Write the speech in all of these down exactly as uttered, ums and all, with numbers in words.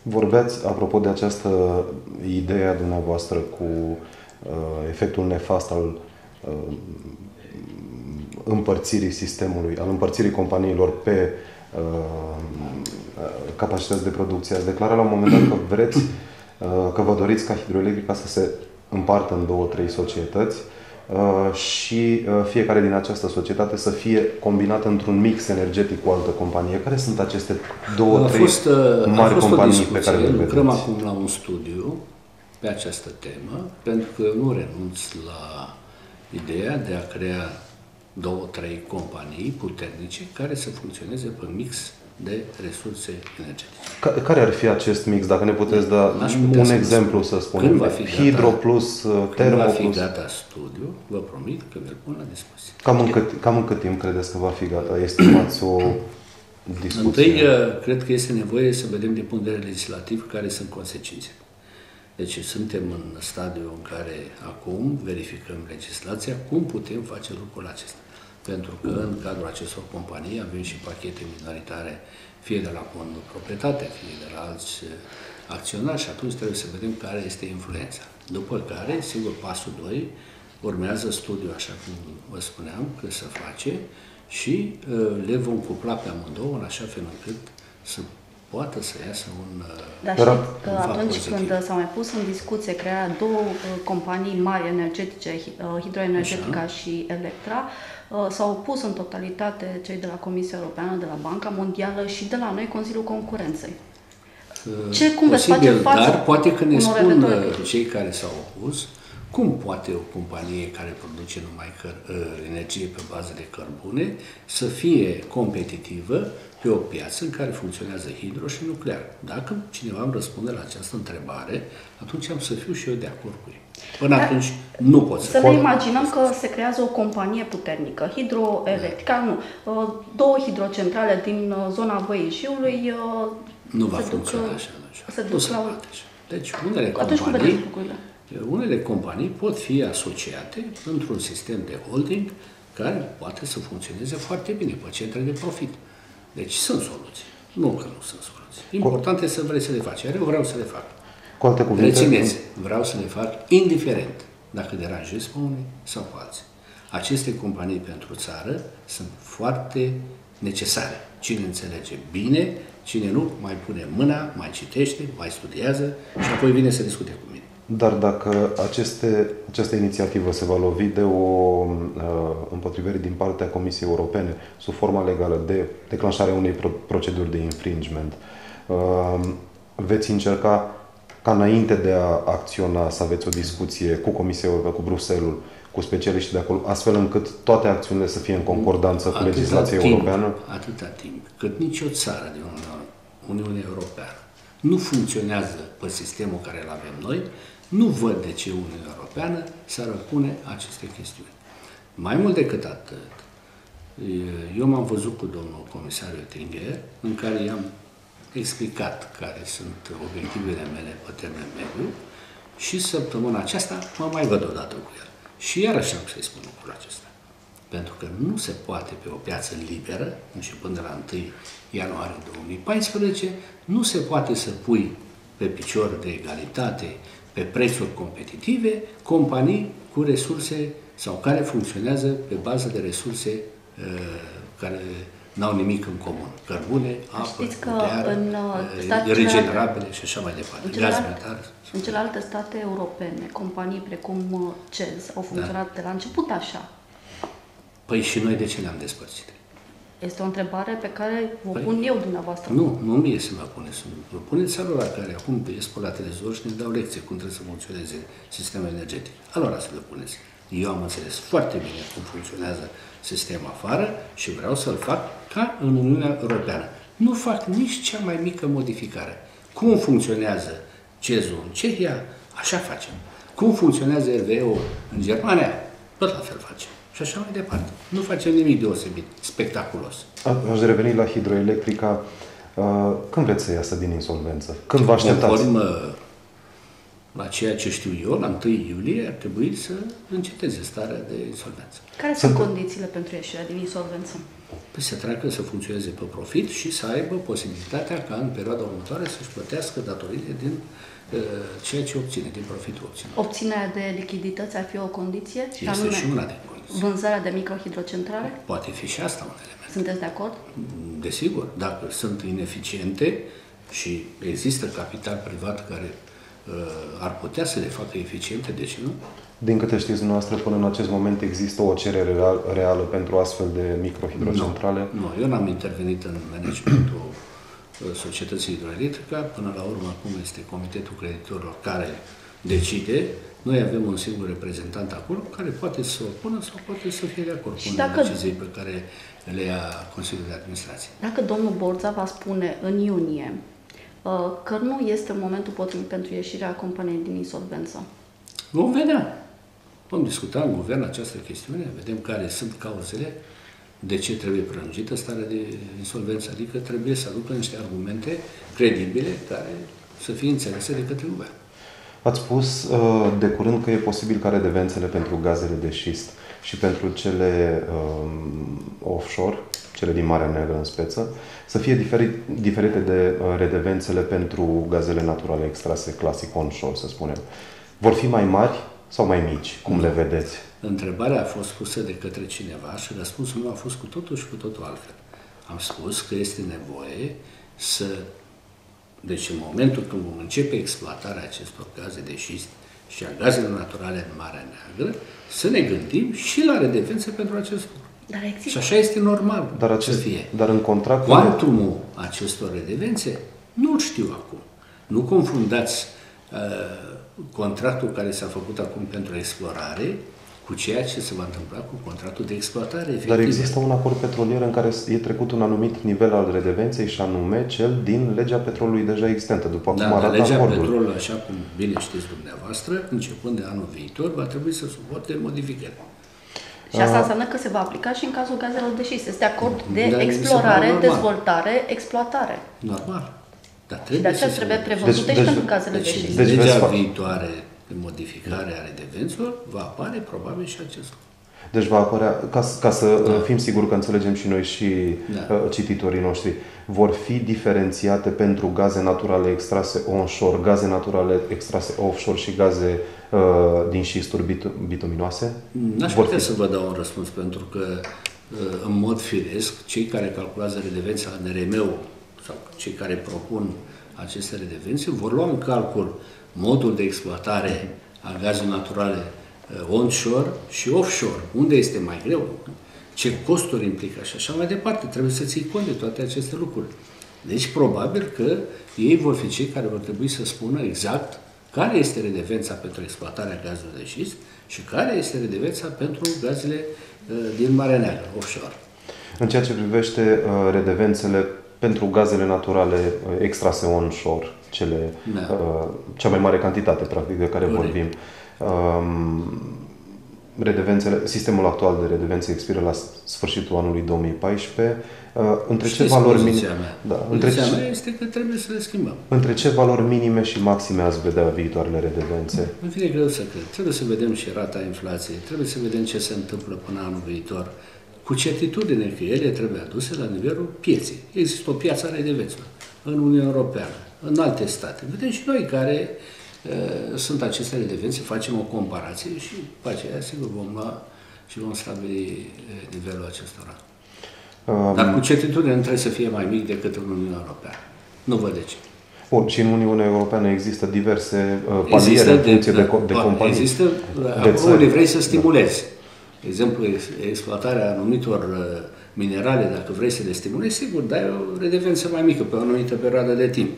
Vorbeați, apropo de această idee a dumneavoastră cu uh, efectul nefast al uh, împărțirii sistemului, al împărțirii companiilor pe uh, capacități de producție. Ați declarat la un moment dat că vreți, uh, că vă doriți ca Hidroelectrica să se împartă în două, trei societăți uh, și uh, fiecare din această societate să fie combinată într-un mix energetic cu o altă companie. Care sunt aceste două, a trei fost, mari a fost companii pe care le vedeți? Lucrăm acum la un studiu pe această temă, pentru că eu nu renunț la ideea de a crea două, trei companii puternice care să funcționeze pe mix de resurse energetice. Care ar fi acest mix, dacă ne puteți da un să exemplu, să spunem? Când va fi Hidro plus Termo va fi plus... gata studiu, vă promit că vi-l pun la dispoziție. Cam în, cât, cam în cât timp credeți că va fi gata? Estimați o discuție? Întâi, cred că este nevoie să vedem din punct de vedere legislativ care sunt consecințele. Deci suntem în stadiul în care acum verificăm legislația, cum putem face lucrul acesta. Pentru că în cadrul acestor companii avem și pachete minoritare, fie de la fondul proprietate, fie de la alți acționari și atunci trebuie să vedem care este influența. După care, sigur, pasul doi, urmează studiul, așa cum vă spuneam, că se face și uh, le vom cupla pe amândouă în așa fel încât să poată să iasă un Dar știți că atunci când s-a mai pus în discuție crearea două uh, companii mari energetice, uh, Hidroenergetica așa. și Electra, uh, s-au opus în totalitate cei de la Comisia Europeană, de la Banca Mondială și de la noi Consiliul Concurenței. Ce, cum veți face față? Dar poate că ne spun cei care s-au opus, cum poate o companie care produce numai energie pe bază de cărbune să fie competitivă pe o piață în care funcționează hidro și nuclear? Dacă cineva îmi răspunde la această întrebare, atunci am să fiu și eu de acord cu ei. Până Dar atunci nu pot să... Să ne imaginăm că se creează o companie puternică, Hidroelectrica, nu, două hidrocentrale din zona Văii Jiului. Nu va funcționa așa. Se duc la... Deci unele companii, unele companii pot fi asociate într-un sistem de holding care poate să funcționeze foarte bine pe centre de profit. Deci sunt soluții. Nu că nu sunt soluții. Important este să vrei să le faci. Iar eu vreau să le fac. Cu alte cuvinte, rețineți, vreau să le fac indiferent dacă deranjez pe unii sau pe alții. Aceste companii pentru țară sunt foarte necesare. Cine înțelege bine, cine nu, mai pune mâna, mai citește, mai studiază și apoi vine să discute cu mine. Dar dacă aceste, această inițiativă se va lovi de o uh, împotrivire din partea Comisiei Europene sub forma legală de declanșarea unei pro proceduri de infringement, uh, veți încerca ca înainte de a acționa să aveți o discuție cu Comisia Europeană, cu Bruxelles, cu specialiștii de acolo, astfel încât toate acțiunile să fie în concordanță atâta cu legislația timp, europeană? Atâta timp cât nicio țară din Uniunea Europeană nu funcționează pe sistemul care îl avem noi, nu văd de ce Uniunea Europeană s-ar opune aceste chestiuni. Mai mult decât atât, eu m-am văzut cu domnul comisar Oettinger, în care i-am explicat care sunt obiectivele mele pe termen mediu și săptămâna aceasta mă mai văd odată cu el. Și iarăși am să-i spun lucrul acesta. Pentru că nu se poate pe o piață liberă, începând de la întâi ianuarie două mii paisprezece, nu se poate să pui pe picior de egalitate, pe prețuri competitive, companii cu resurse sau care funcționează pe bază de resurse uh, care n-au nimic în comun. Cărbune, apă, nuclear, regenerabile și așa mai departe. În celelalte, în celelalte state europene, companii precum C E Z au funcționat da. de la început așa. Păi și noi de ce ne-am despărțit? Este o întrebare pe care vă păi, pun eu dumneavoastră. Nu, nu mie să mă puneți. Vă puneți alora care acum ies pe la televizor și ne dau lecție cum trebuie să funcționeze sistemul energetic. Alora să le puneți. Eu am înțeles foarte bine cum funcționează sistemul afară și vreau să-l fac ca în Uniunea Europeană. Nu fac nici cea mai mică modificare. Cum funcționează C E Z-ul în Cehia, așa facem. Cum funcționează R V E-ul în Germania, tot la fel facem. Și așa mai departe. Nu facem nimic deosebit, spectaculos. Aș reveni la Hidroelectrica. Când vreți să iasă din insolvență? Când vă așteptați? Conform la ceea ce știu eu, la întâi iulie ar trebui să înceteze starea de insolvență. Care sunt condițiile pentru ieșirea din insolvență? Păi să treacă să funcționeze pe profit și să aibă posibilitatea ca în perioada următoare să-și plătească datoriile din uh, ceea ce obține, din profitul obținut. Obținerea de lichidități ar fi o condiție? Și este anume, și una din condiții. Vânzarea de microhidrocentrale? Poate fi și asta un element. Sunteți de acord? Desigur, dacă sunt ineficiente și există capital privat care uh, ar putea să le facă eficiente, de ce nu? Din câte știți dumneavoastră, până în acest moment există o cerere real, reală pentru astfel de microhidrocentrale? Nu, nu, eu n-am intervenit în managementul societății hidroelectrică. Până la urmă, acum este Comitetul Creditorilor care decide. Noi avem un singur reprezentant acolo care poate să se opună sau poate să fie de acord cu dacă, decizii pe care le ia Consiliul de Administrație. Dacă domnul Borza va spune în iunie că nu este momentul potrivit pentru ieșirea companiei din insolvență, vom vedea. Vom discuta în guvern această chestiune, vedem care sunt cauzele, de ce trebuie prelungită starea de insolvență, adică trebuie să aducă niște argumente credibile care să fie înțelese de către guvern. Ați spus uh, de curând că e posibil ca redevențele pentru gazele de șist și pentru cele um, offshore, cele din Marea Neagră în speță, să fie diferit, diferite de uh, redevențele pentru gazele naturale extrase, clasic onshore, să spunem. Vor fi mai mari sau mai mici? Cum le vedeți? Întrebarea a fost pusă de către cineva și răspunsul meu a fost cu totul și cu totul altfel. Am spus că este nevoie să... Deci în momentul când vom începe exploatarea acestor gaze de șist și a gazelor naturale în Marea Neagră, să ne gândim și la redevențe pentru acest lucru. Dar există... Și așa este normal dar acest, să fie. Dar în contract... Cuantumul acestor redevențe nu-l știu acum. Nu confundați uh, contractul care s-a făcut acum pentru explorare cu ceea ce se va întâmpla cu contractul de exploatare efectiv. Dar există un acord petrolier în care e trecut un anumit nivel al redevenței și anume cel din legea petrolului deja existentă. După da, cum arată legea acordul. petrolului, așa cum bine știți dumneavoastră, începând de anul viitor, va trebui să suporte modificări. Și asta înseamnă că se va aplica și în cazul gazelor de șist. Este acord de Dar explorare, dezvoltare, exploatare. Normal. Dar și de aceea trebuie prevăzute deci, și deci, pentru gazele deci, de șist. Deci legea deci, viitoare de modificare a redevențelor va apare probabil și acest lucru. Deci va apărea, ca, ca să da. fim siguri că înțelegem și noi și da. uh, cititorii noștri, vor fi diferențiate pentru gaze naturale extrase onshore, gaze naturale extrase offshore și gaze uh, din șisturi bitu- bituminoase? N-aș putea fi... să vă dau un răspuns, pentru că uh, în mod firesc, cei care calculează redevența în R M U sau cei care propun aceste redevențe vor lua în calcul modul de exploatare a gazelor naturale onshore și offshore, unde este mai greu, ce costuri implică și așa mai departe. Trebuie să ții cont de toate aceste lucruri. Deci, probabil că ei vor fi cei care vor trebui să spună exact care este redevența pentru exploatarea gazelor de șist și care este redevența pentru gazele uh, din Marea Neagră, offshore. În ceea ce privește uh, redevențele pentru gazele naturale uh, extrase onshore, cele, da. uh, cea mai mare cantitate, practic, de care Corect. vorbim, Um, redevențele, sistemul actual de redevențe expiră la sfârșitul anului două mii paisprezece. Uh, între Știți ce valori minime? Da, între ce mea este că trebuie să le schimbăm. Între ce valori minime și maxime ați vedea viitoarele redevențe? Îmi vine greu să cred. Trebuie să vedem și rata inflației, trebuie să vedem ce se întâmplă până anul viitor. Cu certitudine că ele trebuie aduse la nivelul pieței. Există o piață a redevențelor în Uniunea Europeană, în alte state. Vedem și noi care sunt aceste redevențe, facem o comparație și după aceea, sigur, vom lua și vom stabili nivelul acestora. Um, Dar cu certitudine nu trebuie să fie mai mic decât în Uniunea Europeană. Nu văd de ce. Bun, și în Uniunea Europeană există diverse uh, paliere în funcție de, de, de companii. Există, acolo unde vrei să stimulezi. De exemplu, exploatarea anumitor minerale, dacă vrei să le stimulezi, sigur, dai o redevență mai mică pe o anumită perioadă de timp.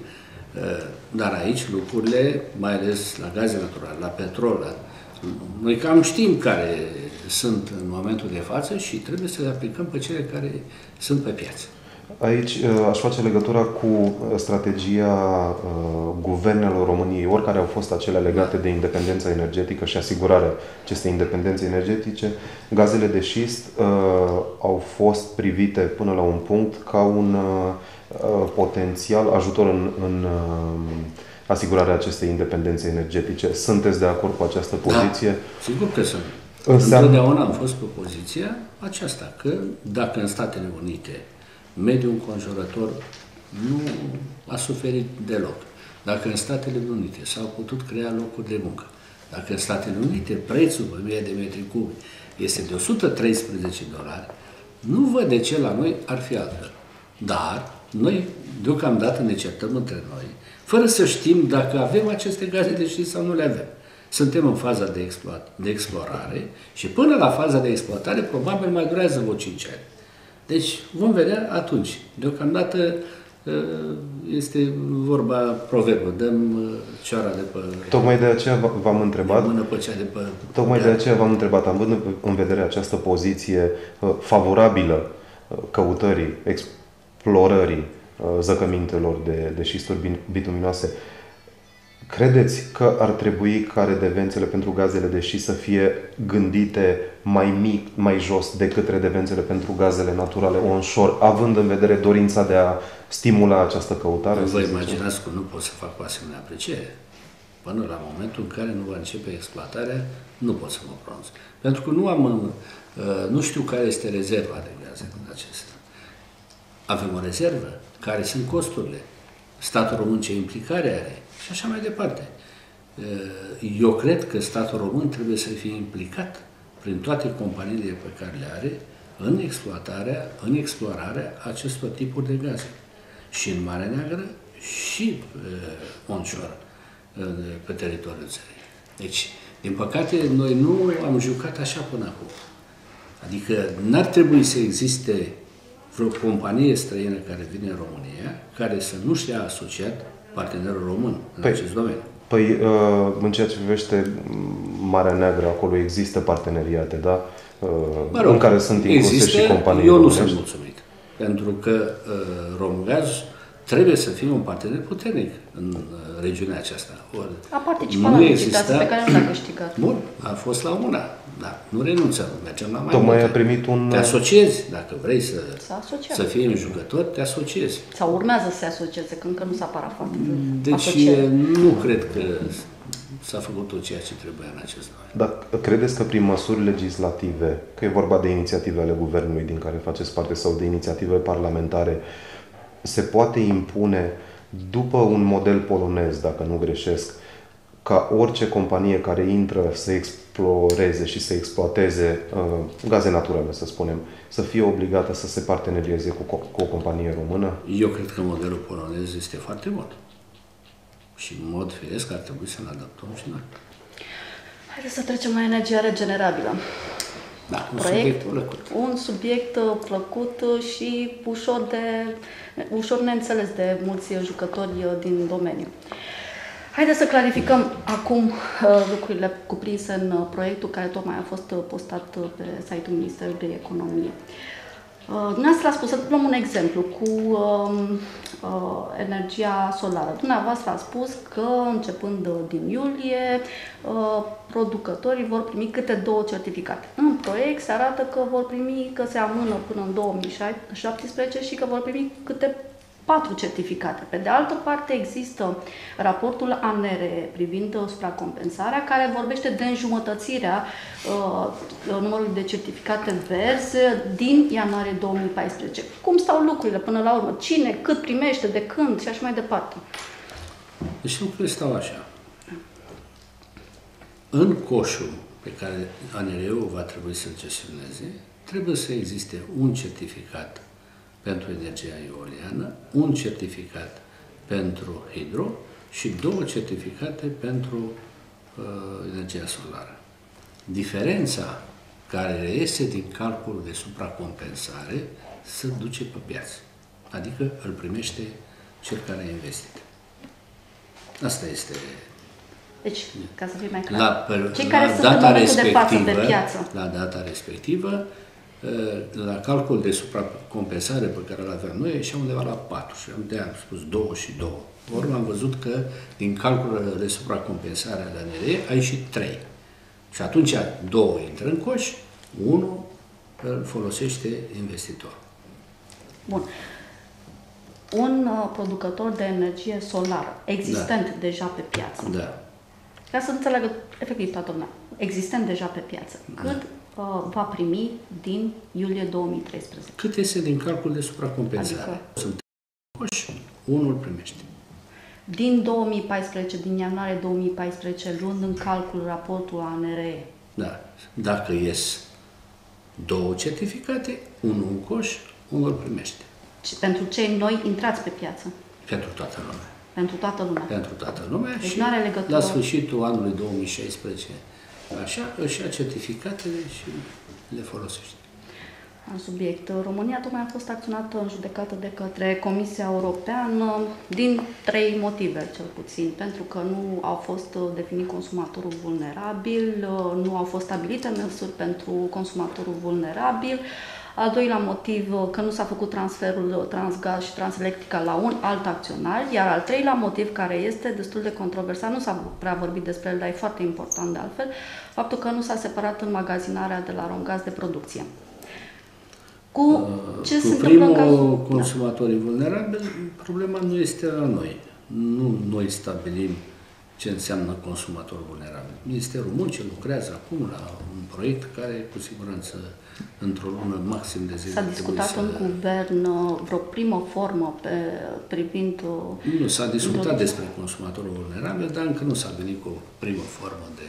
Dar aici lucrurile, mai ales la gaze naturale, la petrol, la... noi cam știm care sunt în momentul de față și trebuie să le aplicăm pe cele care sunt pe piață. Aici aș face legătura cu strategia uh, guvernelor României, oricare au fost acelea legate de independența energetică și asigurarea acestei independențe energetice. Gazele de șist uh, au fost privite până la un punct ca un uh, potențial ajutor în, în uh, asigurarea acestei independențe energetice. Sunteți de acord cu această poziție? Da, sigur că sunt. Înseamnă... Întotdeauna am fost pe poziția aceasta, că dacă în Statele Unite mediul înconjurător nu a suferit deloc, dacă în Statele Unite s-au putut crea locuri de muncă, dacă în Statele Unite prețul pe mie de metri cubi este de o sută treisprezece dolari, nu văd de ce la noi ar fi altfel. Dar noi deocamdată ne certăm între noi, fără să știm dacă avem aceste gaze de șist sau nu le avem. Suntem în faza de, exploat, de explorare și până la faza de exploatare probabil mai durează vreo cinci ani. Deci vom vedea atunci. Deocamdată este vorba, proverbul, dăm cioara de pe... Tocmai de aceea v-am întrebat, mână pe cea de pe... tocmai de aceea v-am întrebat, având în vedere această poziție favorabilă căutării, explorării zăcămintelor de, de șisturi bituminoase, credeți că ar trebui ca redevențele pentru gazele de șist să fie gândite mai mic, mai jos decât redevențele pentru gazele naturale onshore, având în vedere dorința de a stimula această căutare? Vă imaginați că nu pot să fac o asemenea apreciere. Până la momentul în care nu va începe exploatarea, nu pot să mă pronunț. Pentru că nu am, nu știu care este rezerva de gaze din acestea. Avem o rezervă, care sunt costurile, statul român ce implicare are și așa mai departe. Eu cred că statul român trebuie să fie implicat prin toate companiile pe care le are în exploatarea, în explorarea acestor tipuri de gaze. Și în Marea Neagră și uh, onshore, uh, pe teritoriul țării. Deci, din păcate, noi nu am jucat așa până acum. Adică n-ar trebui să existe vreo companie străină care vine în România, care să nu-și ia asociat partenerul român în păi, acest domeniu. Păi, în ceea ce privește Marea Neagră, acolo există parteneriate, da? Mă rog, în care sunt incluse există, și companii eu românești. Nu sunt mulțumit, pentru că uh, Romgaz trebuie să fie un partener puternic în uh, regiunea aceasta. Or, a participat la licitații pe care nu le-a câștigat. Bun, a fost la una, dar nu renunțăm, mergem la mai Tocmai multe. a primit un... Te asociezi, dacă vrei să, să fii un jucător, te asociezi. Sau urmează să se asocieze, că încă nu s-a parafat. Deci asociere. Nu cred că s-a făcut tot ceea ce trebuia în acest domeniu. Dar credeți că prin măsuri legislative, că e vorba de inițiative ale guvernului din care faceți parte sau de inițiative parlamentare, se poate impune, după un model polonez, dacă nu greșesc, ca orice companie care intră să exploreze și să exploateze uh, gaze naturale, să spunem, să fie obligată să se partenerieze cu, cu o companie română? Eu cred că modelul polonez este foarte bun. Și în mod firesc ar trebui să ne adaptăm și noi. Haideți să trecem la energia regenerabilă. Da, un Proiect, subiect plăcut. Un subiect plăcut și ușor, de, ușor neînțeles de mulți jucători din domeniu. Haideți să clarificăm acum lucrurile cuprinse în proiectul care tocmai a fost postat pe site-ul Ministerului Economiei. Dumneavoastră a spus, să luăm un exemplu cu uh, uh, energia solară. Dumneavoastră a spus că începând din iulie, uh, producătorii vor primi câte două certificate. În proiect se arată că vor primi, că se amână până în două mii șaptesprezece și că vor primi câte patru certificate. Pe de altă parte există raportul A N R E privind supracompensarea, care vorbește de înjumătățirea uh, numărului de certificate verzi din ianuarie două mii paisprezece. Cum stau lucrurile până la urmă? Cine, cât primește, de când și așa mai departe? Deci lucrurile stau așa. În coșul pe care A N R E-ul va trebui să-l gestioneze, trebuie să existe un certificat pentru energia eoliană, un certificat pentru hidro și două certificate pentru uh, energia solară. Diferența care reiese din calculul de supracompensare se duce pe piață, adică îl primește cel care a investit. Asta este... Deci, ca să fie mai clar, la, pe, cei care la sunt în momentul de față pe piață. La data respectivă, la calcul de supracompensare pe care îl aveam noi, ieșea undeva la patru și am de-aia am spus două și două. Ori am văzut că din calculul de supracompensare ale A N R E a ieșit trei. Și atunci două intră în coș, unul îl folosește investitorul. Bun. un uh, producător de energie solară, existent da. deja pe piață, da. ca să înțeleagă efectiv toată lumea, existent deja pe piață, cât da. uh, va primi din iulie două mii treisprezece? Cât este din calcul de supracompensare? Adică... Sunt coși, unul primește. Din două mii paisprezece, din ianuarie două mii paisprezece, luând în calcul raportul A N R E. Da. Dacă ies două certificate, unul în coș, unul primește. Pentru cei noi intrați pe piață? Pentru toată lumea. Pentru toată lumea? Pentru toată lumea deci și n-are legătură... la sfârșitul anului două mii șaisprezece, așa, își ia certificatele și le folosește. În subiect. România tocmai a fost acționată în judecată de către Comisia Europeană din trei motive, cel puțin. Pentru că nu au fost definit consumatorul vulnerabil, nu au fost stabilite măsuri pentru consumatorul vulnerabil. Al doilea motiv, că nu s-a făcut transferul Transgaz și Transelectrica la un alt acționar, iar al treilea motiv, care este destul de controversat, nu s-a prea vorbit despre el, dar e foarte important de altfel, faptul că nu s-a separat înmagazinarea de la Romgaz de producție. Cu ce Cu se primul întâmplă în consumatorii da. vulnerabili, problema nu este la noi. Nu noi stabilim ce înseamnă consumator vulnerabil. Ministerul Muncii lucrează acum la un proiect care, cu siguranță, într-o lună maxim de zile... S-a discutat să... în guvern vreo primă formă pe, privind... Nu, s-a discutat despre consumatorul vulnerabil, dar încă nu s-a venit cu o primă formă de...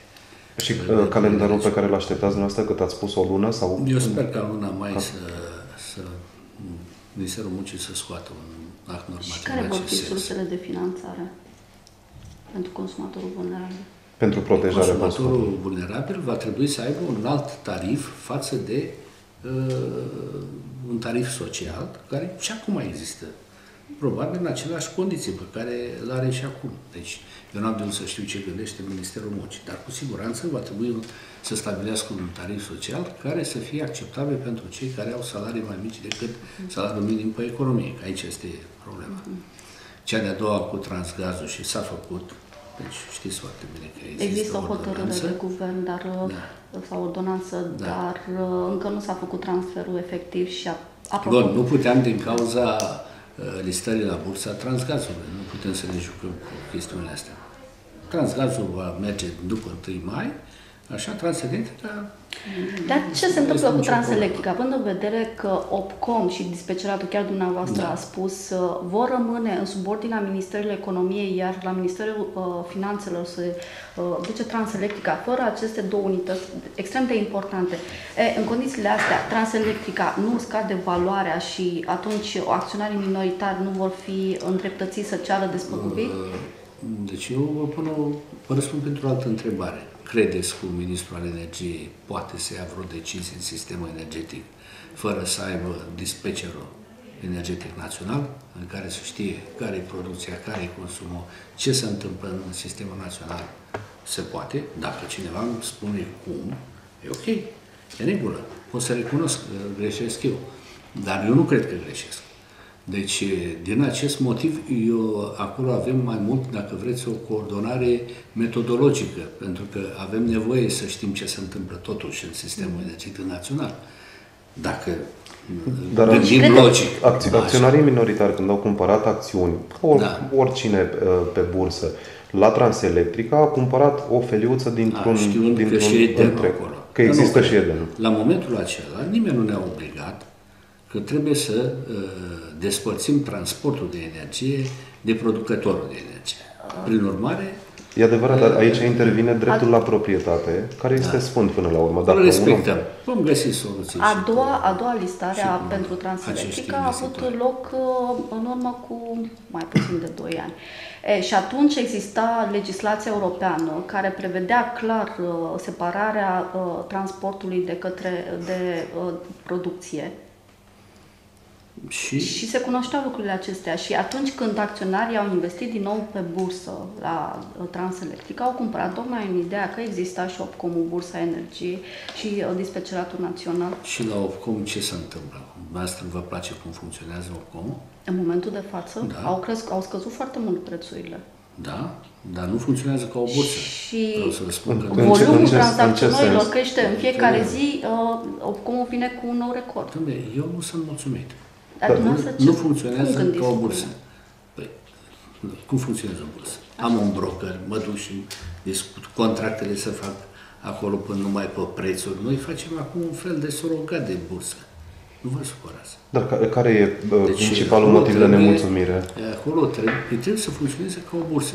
Și de calendarul de pe care îl așteptați dumneavoastră, cât ați spus, o lună? Sau... Eu sper ca luna mai ca... să, să Ministerul Muncii să scoată un act normativ. Și care vor fi sursele de finanțare pentru consumatorul vulnerabil? Pentru protejarea consumatorul vulnerabil va trebui să aibă un alt tarif față de uh, un tarif social, care și acum există. Probabil în aceleași condiții pe care le are și acum. Deci, eu n-am de unde să știu ce gândește Ministerul Muncii, dar cu siguranță va trebui să stabilească un tarif social care să fie acceptabil pentru cei care au salarii mai mici decât salariul minim pe economie, că aici este problema. Cea de-a doua cu Transgazul și s-a făcut, deci știți foarte bine că există, există o hotărâre de guvern dar, da. sau ordonanță, da. dar încă nu s-a făcut transferul efectiv și a, apropo... Bun, nu puteam din cauza listării la bursa Transgazului. Nu putem să ne jucăm cu chestiunile astea. Transgazul va merge după întâi mai, așa, Transelectrica... Dar ce se întâmplă cu Transelectrica? Având în vedere că Opcom și dispeceratul, chiar dumneavoastră da. a spus, vor rămâne în subordinea Ministerului Economiei, iar la Ministerul uh, Finanțelor se uh, duce Transelectrica, fără aceste două unități extrem de importante. E, în condițiile astea, Transelectrica nu scade valoarea și atunci acționarii minoritari nu vor fi îndreptățiți să ceară despăgubiri? Deci eu vă, pun o, vă răspund pentru o altă întrebare. Credeți că ministrul al energiei poate să ia vreo decizie în sistemul energetic fără să aibă dispecerul energetic național, în care să știe care e producția, care e consumul, ce se întâmplă în sistemul național? Se poate. Dacă cineva îmi spune cum, e ok, e regulă. O să recunosc că greșesc eu. Dar eu nu cred că greșesc. Deci, din acest motiv, eu, acolo avem mai mult, dacă vreți, o coordonare metodologică, pentru că avem nevoie să știm ce se întâmplă totuși în sistemul energetic național. Dacă Dar gândim logic. Acți, acționarii minoritari, când au cumpărat acțiuni, or, da. oricine pe bursă, la Transelectrica a cumpărat o feliuță dintr-un dintr-un întreg. Acolo. Că există nu, și Edenul. La momentul acela, nimeni nu ne-a obligat că trebuie să uh, despărțim transportul de energie de producătorul de energie. Prin urmare... E adevărat, dar aici intervine dreptul la proprietate, care este da. sfânt până la urmă. Dacă respectăm. Vom unul... găsi soluții. A doua, a doua listare pentru Transelectrica a avut loc în urmă cu mai puțin de doi ani. E, și atunci exista legislația europeană care prevedea clar separarea transportului de către de producție. Și? și se cunoșteau lucrurile acestea și atunci când acționarii au investit din nou pe bursă la Transelectrica, au cumpărat tocmai în ideea că exista și Opcomul, Bursa Energiei și Dispeceratul Național. Și la Opcom ce se întâmplă? Dumneavoastră vă place cum funcționează Opcom? În momentul de față da. au, cresc, au scăzut foarte mult prețurile. Da, dar nu funcționează ca o bursă. Și să spun că volumul tranzacționărilor crește în fiecare zi, Opcomul vine cu un nou record. Dom'le, eu nu sunt mulțumit. Dar nu, nu funcționează ca o bursă. Păi, cum funcționează o bursă? Am un broker, mă duc și discut contractele să fac acolo până numai pe prețuri. Noi facem acum un fel de surogat de bursă. Nu vă supărați. Dar care e deci, principalul motiv de nemulțumire? Acolo trebuie, trebuie să funcționeze ca o bursă.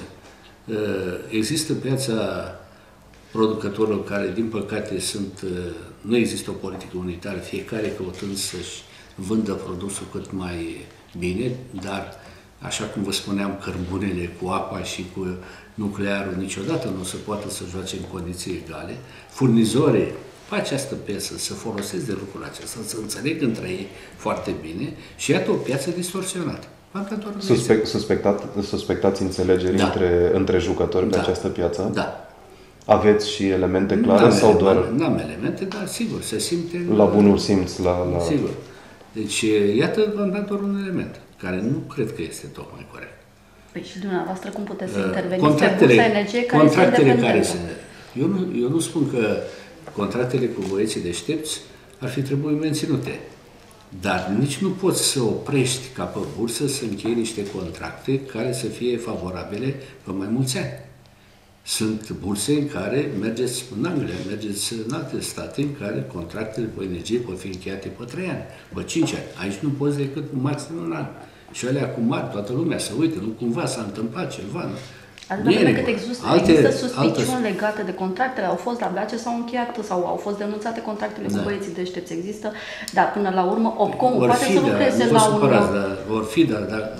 Există piața producătorilor care, din păcate, sunt, nu există o politică unitară, fiecare căutând să-și vândă produsul cât mai bine, dar, așa cum vă spuneam, cărbunele cu apa și cu nuclearul niciodată nu se poate să joace în condiții egale. Furnizorii pe această piață să folosesc de lucrul acesta, să înțeleg între ei foarte bine și iată o piață distorsionată. Suspect, suspectat, suspectați înțelegeri da. între, între jucători da. pe această piață? Da. Aveți și elemente clare sau ele, doar... Nu am elemente, dar sigur, se simte... La bunul simț, la... la... Sigur. Deci, iată, v-am dat doar un element, care nu cred că este tocmai corect. Păi și dumneavoastră cum puteți să interveniți pe bursa energie care contractele este care se... Eu nu, eu nu spun că contractele cu băieții deștepți ar fi trebuit menținute. Dar nici nu poți să oprești ca pe bursă să închei niște contracte care să fie favorabile pe mai mulți ani. Sunt burse în care mergeți în Anglia, mergeți în alte state în care contractele pe energie pot fi încheiate pe trei ani, pe cinci ani. Aici nu poți decât maxim un an. Și alea cu mari, toată lumea să uite, nu cumva s-a întâmplat ceva. Nu? Atâta vreme cât există, alte, există suspiciuni alte... legate de contractele, au fost la Blace, s-au încheiat sau au fost denunțate contractele da. cu băieții deștepți, există, dar până la urmă Opcom poate să lucreze la un... Dar, vor fi, dar... dar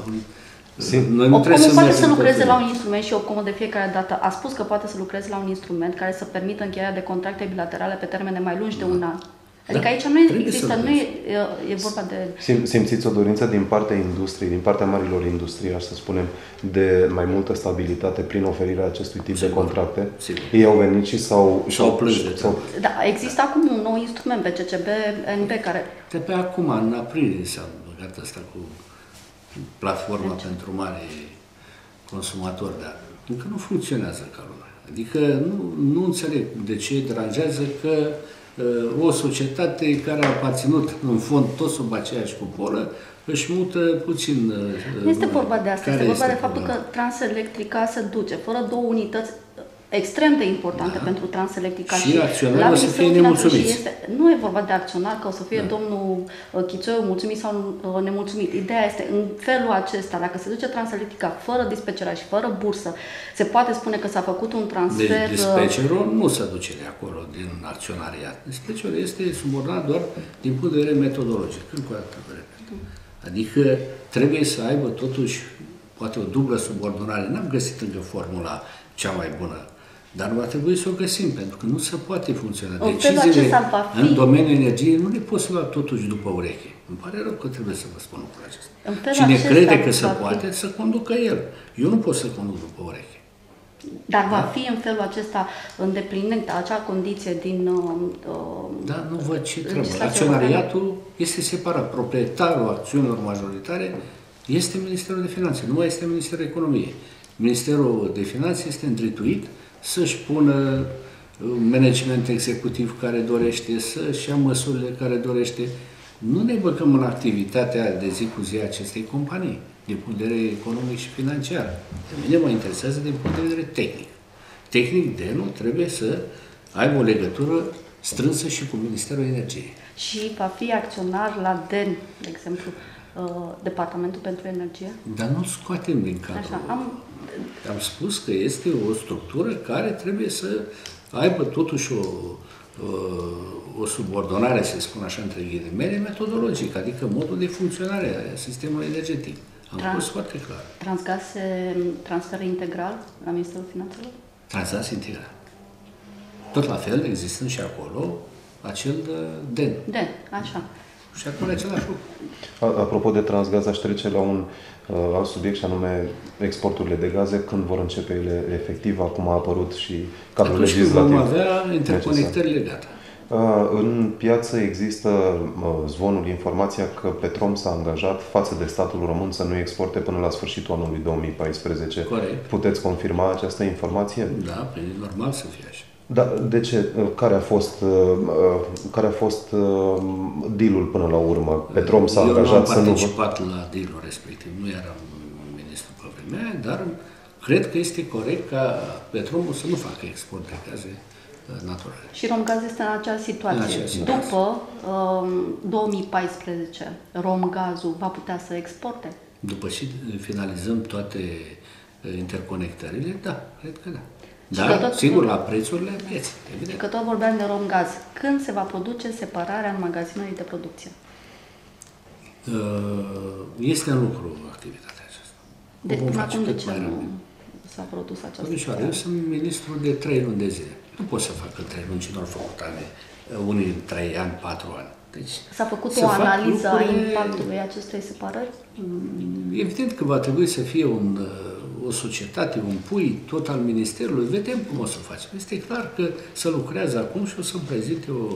Noi nu Opcom poate să lucreze la un instrument și Opcom de fiecare dată a spus că poate să lucreze la un instrument care să permită încheierea de contracte bilaterale pe termene mai lungi de un an. Adică da, aici nu există, nu e, e vorba de... Simțiți o dorință din partea industriei, din partea marilor industriași, să spunem, de mai multă stabilitate prin oferirea acestui tip sigur, de contracte? Sigur. Ei au venit și s-au... S-au plâns. Sau... Da, există acum un nou instrument pe C C B N B care... De pe acum, în aprilie, s-a băgat asta cu platforma deci. pentru mari consumatori, dar încă nu funcționează ca lumea. Adică nu, nu înțeleg de ce deranjează că o societate care a aparținut în fond tot sub aceeași cupolă își mută puțin... Nu este vorba de asta, este vorba de faptul că Transelectrica se duce fără două unități extrem de importante da. pentru Transelectrica și, și acționarii o să fie nemulțumiți. Este, nu e vorba de acționar, că o să fie da. domnul Chițoiu mulțumit sau nemulțumit. Ideea este, în felul acesta, dacă se duce Transelectrica fără dispecerea și fără bursă, se poate spune că s-a făcut un transfer... Deci dispecerul nu se duce de acolo, din acționariat. Dispecerul este subordonat doar din punct de vedere metodologic. Încă o dată, repet. Adică trebuie să aibă totuși poate o dublă subordonare. N-am găsit încă formula cea mai bună. Dar va trebui să o găsim, pentru că nu se poate funcționa. Deciziile în domeniul energiei nu le poți lua totuși după ureche. Îmi pare rău că trebuie să vă spun lucrul acesta. Cine crede că se poate, să conducă el. Eu nu pot să conduc după ureche. Dar va da? fi în felul acesta îndeplinind acea condiție din... Uh, da, nu văd ce trebuie. Acționariatul este separat. Proprietarul acțiunilor majoritare este Ministerul de Finanțe, nu mai este Ministerul Economiei. Ministerul de Finanțe este îndrituit să-și pună management executiv care dorește, să-și ia măsurile care dorește. Nu ne băgăm în activitatea de zi cu zi a acestei companii, din punct de vedere economic și financiar. Pe mine mă interesează din punct de vedere tehnic. Tehnic, D E N-ul trebuie să aibă o legătură strânsă și cu Ministerul Energiei. Și va fi acționar la D E N, de exemplu, Departamentul pentru Energie? Dar nu scoatem din cadrul. Așa, am... am spus că este o structură care trebuie să aibă totuși o, o, o subordonare, să spun așa, între ghilimele, metodologică, adică modul de funcționare a sistemului energetic. Am Trans, spus foarte clar. Transgaz se transferă integral la Ministerul Finanțelor? Transgaz integral. Tot la fel, există și acolo acel D E N. D E N, așa. Și acolo același lucru. Apropo de Transgaz, aș trece la un uh, alt subiect, și anume exporturile de gaze. Când vor începe ele efectiv? Acum a apărut și cadrul legislativ. Atunci vom avea interconectările gata. Uh, în piață există uh, zvonul, informația că Petrom s-a angajat față de statul român să nu exporte până la sfârșitul anului două mii paisprezece. Corect. Puteți confirma această informație? Da, pe normal să fie așa. Da, de ce? Care a fost, care a fost deal-ul până la urmă? Petrom s-a angajat să nu... Eu nu am participat la deal-ul respectiv, nu eram ministru pe vremea aia, dar cred că este corect ca Petromul să nu facă export de gaze naturale. Și Romgaz este în aceeași situație. În aceeași situație. După um, două mii paisprezece, Romgazul va putea să exporte? După ce finalizăm toate interconectările, da, cred că da. Dar, tot, sigur, la prețurile pieței, evident. Că tot vorbeam de Romgaz. Când se va produce separarea înmagazinării de producție? Este în lucru activitatea aceasta. De până acum de ce nu s-a produs această separare? Eu sunt ministru de trei luni de zile. Nu pot să fac în trei luni și nu au făcut ani, unii în trei ani, patru ani. Deci, s-a făcut o analiză lucruri... a impactului acestei separări? Evident că va trebui să fie un, o societate, un pui tot al Ministerului. Vedem cum o să facem. Este clar că se lucrează acum și o să-mi prezinte o,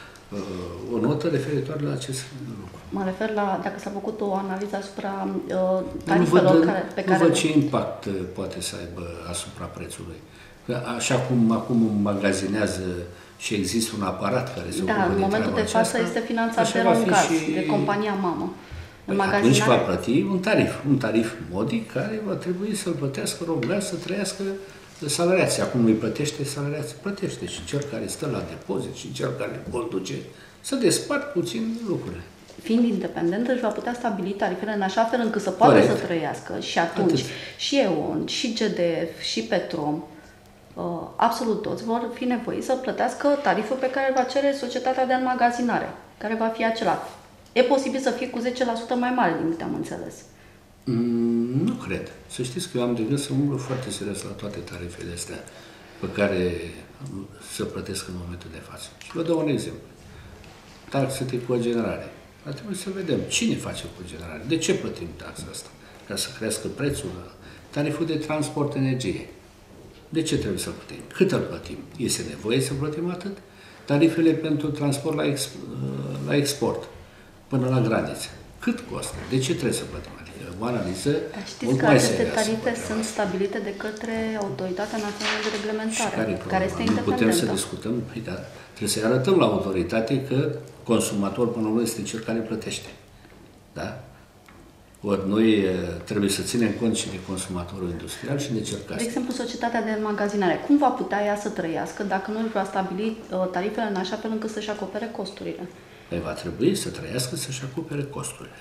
o notă referitoare la acest lucru. Mă refer la dacă s-a făcut o analiză asupra uh, tarifelor nu văd, care, pe nu care... Nu văd ce impact poate să aibă asupra prețului. Așa cum acum magazinează și există un aparat care se Da, în momentul de față aceasta, este finanțat de Romgaz, și... de compania mamă. Păi atunci va plăti un tarif, un tarif modic care va trebui să-l plătească Romgaz să trăiască salariații. Acum îi plătește salariații, plătește și cel care stă la depozit și cel care conduce, să despart puțin lucrurile. Fiind independent, își va putea stabili tarifele în așa fel încât să poată Corect. să trăiască și atunci Atât. și E O N, și G D F, și Petrom, absolut toți vor fi nevoiți să plătească tariful pe care îl va cere societatea de înmagazinare, care va fi acela. E posibil să fie cu zece la sută mai mare, din câte am înțeles. Mm, nu cred. Să știți că eu am de gând să umblu foarte serios la toate tarifele astea pe care se plătesc în momentul de față. Și vă dau un exemplu. Taxa de cogenerare. Ar trebui să vedem cine face cogenerare. De ce plătim taxa asta? Ca să crească prețul la tariful de transport energie. De ce trebuie să plătim? Cât îl plătim? Este nevoie să plătim atât? Tarifele pentru transport la, ex, la export, până la graniță. Cât costă? De ce trebuie să plătim? Adică o analiză Dar știți că aceste tarife sunt stabilite de către Autoritatea Națională de Reglementare, care, care este independentă. Nu putem să discutăm, dar trebuie să-i arătăm la autoritate că consumatorul până la urmă este cel care plătește. Da? Ori noi trebuie să ținem cont și de consumatorul industrial și de cel care... De exemplu, societatea de înmagazinare. Cum va putea ea să trăiască dacă nu își va stabili tarifele în așa fel încât să-și acopere costurile? Păi va trebui să trăiască să-și acopere costurile.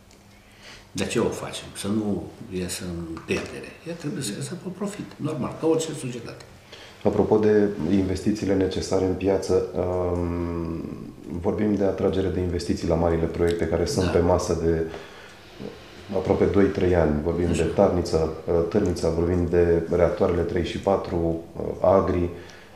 De ce o facem? Să nu iasă în pierdere. Ea trebuie să iasă pe profit. Normal, ca orice societate. Apropo de investițiile necesare în piață, um, vorbim de atragere de investiții la marile proiecte care sunt da. pe masă de aproape doi trei ani. Vorbim Așa. de Tarnița, Târnița, vorbim de reactoarele trei și patru, Agri.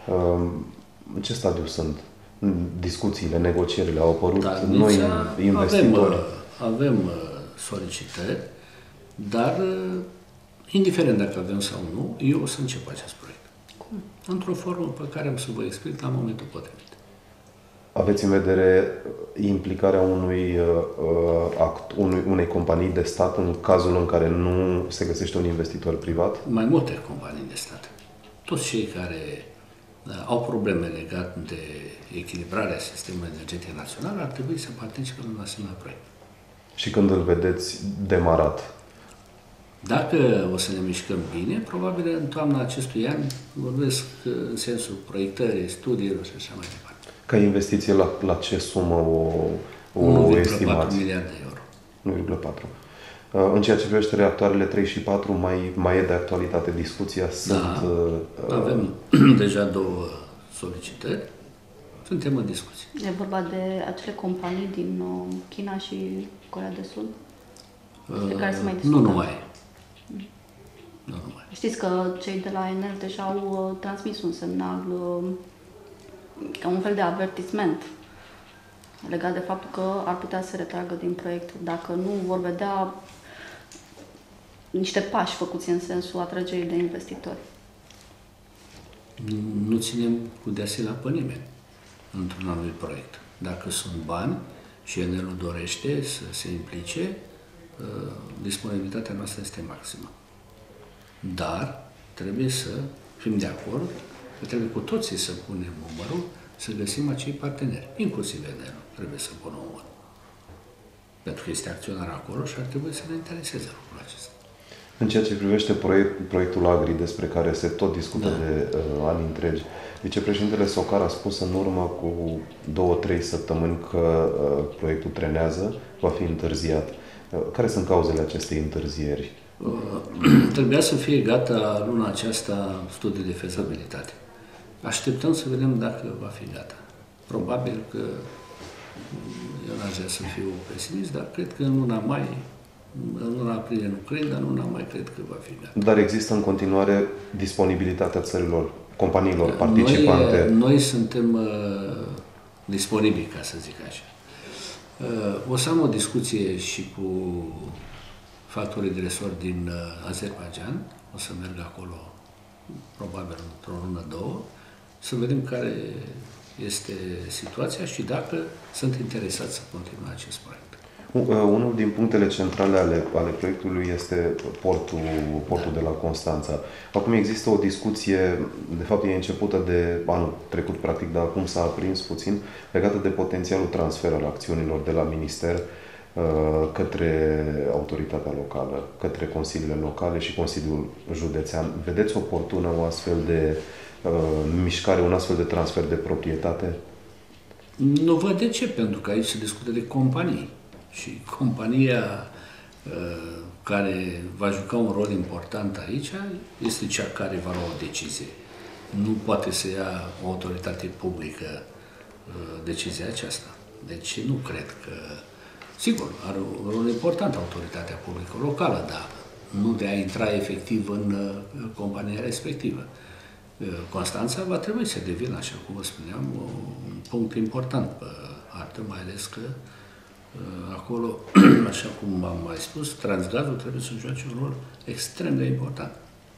În ce stadiu sunt discuțiile, negocierile? Au apărut Tarnița, noi investitori? Avem, avem solicitări, dar indiferent dacă avem sau nu, eu o să încep acest proiect. Cum? Într-o formă pe care am să vă explic la momentul potrivit. Aveți în vedere implicarea unui, uh, act, unui, unei companii de stat în cazul în care nu se găsește un investitor privat? Mai multe companii de stat. Toți cei care uh, au probleme legate de echilibrarea sistemului energetic național ar trebui să participe în un asemenea proiect. Și când îl vedeți demarat? Dacă o să ne mișcăm bine, probabil în toamna acestui an vorbesc în sensul proiectării, studiilor și așa mai departe. Ca investiție, la, la ce sumă o, o estimați? unu virgulă patru miliarde de euro. unu virgulă patru. În ceea ce privește reactoarele trei și patru, mai, mai e de actualitate discuția? Sunt, da, uh, avem deja două solicitări. Suntem în discuție. E vorba de acele companii din China și Coreea de Sud? De care se mai discută? Nu numai. Nu numai. Știți că cei de la Enel deja au transmis un semnal ca un fel de avertisment legat de faptul că ar putea să se retragă din proiect dacă nu vor vedea niște pași făcuți în sensul atragerii de investitori. Nu ținem cu deasila pe nimeni într-un anumit proiect. Dacă sunt bani și Enelul dorește să se implice, disponibilitatea noastră este maximă. Dar trebuie să fim de acord că trebuie cu toții să punem umărul, să găsim acei parteneri, inclusiv N R O, trebuie să pună umărul. Pentru că este acționar acolo și ar trebui să ne intereseze lucrul acesta. În ceea ce privește proiect, proiectul Agri, despre care se tot discută da. de uh, ani întregi, vicepreședintele Socar a spus în urmă cu două, trei săptămâni că uh, proiectul trenează, va fi întârziat. Uh, care sunt cauzele acestei întârzieri? Uh, trebuia să fie gata luna aceasta studiul de fezabilitate. Așteptăm să vedem dacă va fi gata. Probabil că eu n-aș vrea să fiu pesimist, dar cred că în luna mai, în luna aprilie nu cred, dar în luna mai cred că va fi gata. Dar există în continuare disponibilitatea țărilor, companiilor participante? Noi, noi suntem uh, disponibili, ca să zic așa. Uh, o să am o discuție și cu factorii de resort din uh, Azerbaijan. O să merg acolo, probabil într-o lună, două, să vedem care este situația și dacă sunt interesați să continue acest proiect. Unul din punctele centrale ale, ale proiectului este portul, portul da. de la Constanța. Acum există o discuție, de fapt e începută de anul trecut, practic, dar acum s-a aprins puțin, legată de potențialul transfer al acțiunilor de la minister către autoritatea locală, către consiliile locale și Consiliul Județean. Vedeți oportună o astfel de uh, mișcare, un astfel de transfer de proprietate? Nu văd de ce, pentru că aici se discută de companii. Și compania uh, care va juca un rol important aici este cea care va lua o decizie. Nu poate să ia o autoritate publică uh, decizia aceasta. Deci nu cred că... Sigur, are un rol important autoritatea publică locală, dar nu de a intra efectiv în uh, compania respectivă. Uh, Constanța va trebui să devină, așa cum vă spuneam, un punct important pe hartă, mai ales că acolo, așa cum am mai spus, Transgazul trebuie să joace un rol extrem de important.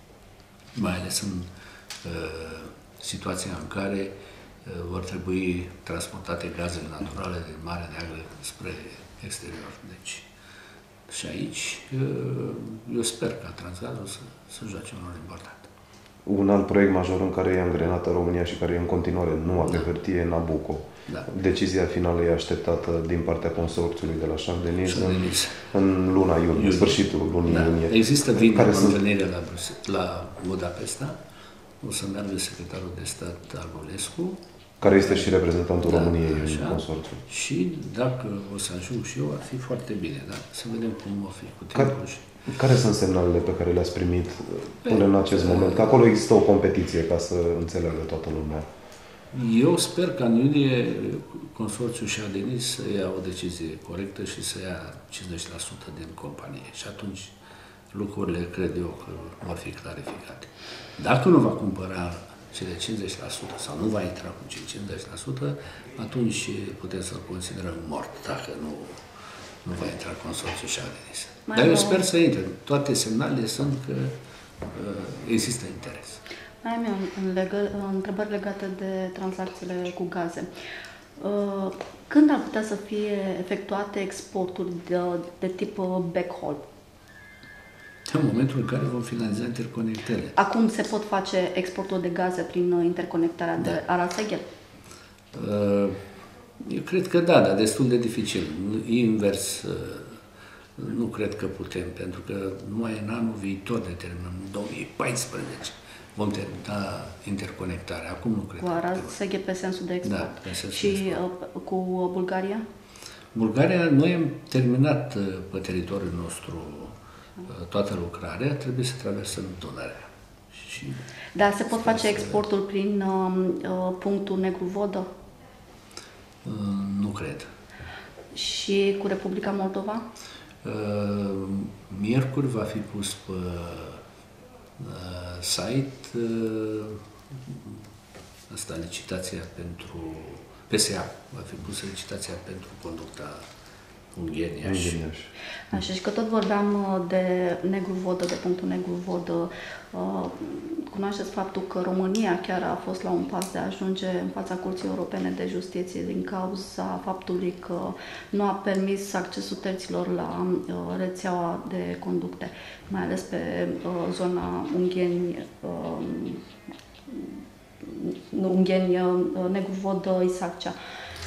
Mai ales în uh, situația în care uh, vor trebui transportate gazele naturale din Marea Neagră spre exterior. Deci, și aici, uh, eu sper ca Transgazul să, să joace un rol important. Un alt proiect major în care e angrenată România și care e în continuare numai pe hârtie e Nabucco. Da. Decizia finală e așteptată din partea consorțiului de la Champs-Élysées în, în luna iunie, iunie. sfârșitul lunii da. iunie. Există vineri o întâlnire la, la Budapesta. O să meargă secretarul de stat Arbolescu, care este și reprezentantul da, României așa, în consorțiu. Și dacă o să ajung și eu, ar fi foarte bine. Da? Să vedem cum o fi cu timpul. Care, care sunt semnalele pe care le-ați primit până în acest moment? Că acolo există o competiție, ca să înțeleagă toată lumea. Eu sper că în iunie consorțiul și-a denis să ia o decizie corectă și să ia cincizeci la sută din companie. Și atunci lucrurile, cred eu, că vor fi clarificate. Dacă nu va cumpăra cele cincizeci la sută sau nu va intra cu cei cincizeci la sută, atunci putem să-l considerăm mort, dacă nu, nu va intra consorțiul și-a denis. Dar eu sper să intre. Toate semnalele sunt că uh, există interes. Mai am eu legă, întrebări legate de tranzacțiile cu gaze. Când ar putea să fie efectuate exporturi de, de tip backhaul? În momentul în care vom finaliza interconectările. Acum se pot face exporturi de gaze prin interconectarea da. de Arasegel? Eu cred că da, dar destul de dificil. Invers, nu cred că putem, pentru că numai în anul viitor, de terminăm, în două mii paisprezece, vom termina interconectarea. Acum nu cred. Cu Arasegel pe sensul de export. Da, pe sensul și de export. Cu Bulgaria? Bulgaria, noi am terminat pe teritoriul nostru toată lucrarea, trebuie să traversăm Dunărea. Și Dar se pot face exportul prin uh, punctul Negru Vodă? Uh, nu cred. Și cu Republica Moldova? Uh, miercuri va fi pus pe uh, site uh, asta, licitația pentru P S A. Va fi pusă licitația pentru conducta Ungheni-Iași. Așa, și că tot vorbeam de Negru Vodă, de punctul Negru Vodă. Cunoașteți faptul că România chiar a fost la un pas de a ajunge în fața Curții Europene de Justiție din cauza faptului că nu a permis accesul terților la rețeaua de conducte, mai ales pe zona Ungheni, Ungheni, Negru Vodă, Isaccea.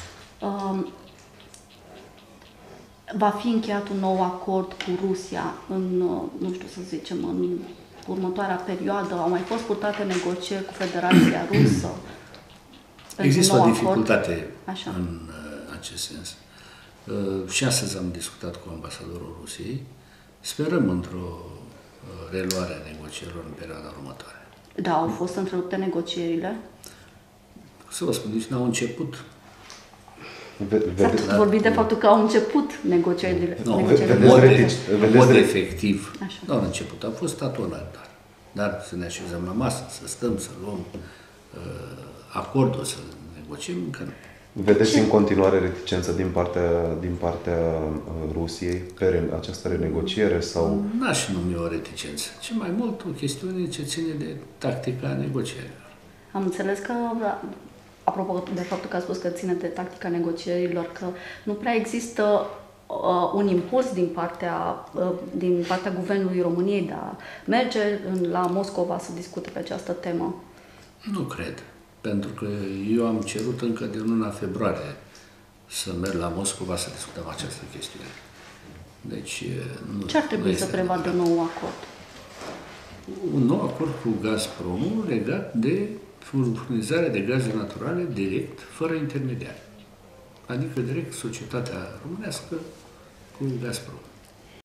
Va fi încheiat un nou acord cu Rusia în, nu știu să zicem, în următoarea perioadă? Au mai fost purtate negocieri cu Federația Rusă? Există o dificultate Așa. în acest sens. Și astăzi am discutat cu ambasadorul Rusiei. Sperăm într-o reluare a negocierilor în perioada următoare. Da, au fost întrerupte negocierile? Să vă spun, nici n-au început. S-a tot vorbit de faptul că au început negocierile. Nu, negocierile. în mod, în mod efectiv. Așa. Nu au început, a fost tatonat, dar, dar să ne așezăm la masă, să stăm, să luăm uh, acordul, să negociem, încă nu. Vedeți Ce? în continuare reticență din partea, din partea uh, Rusiei pe această renegociere sau? N-aș numi o reticență, ci mai mult o chestiune ce ține de tactica negocierilor. Am înțeles că, apropo de faptul că a spus că ține de tactica negocierilor, că nu prea există uh, un impuls din partea, uh, din partea Guvernului României de a merge în, la Moscova să discute pe această temă. Nu cred. Pentru că eu am cerut încă de luna februarie să merg la Moscova să discutăm această chestiune. Deci, nu, ce ar trebui să prevadă nou acord? Un nou acord cu Gazpromul legat de furnizarea de gaze naturale direct, fără intermediari. Adică direct societatea românească cu Gazprom.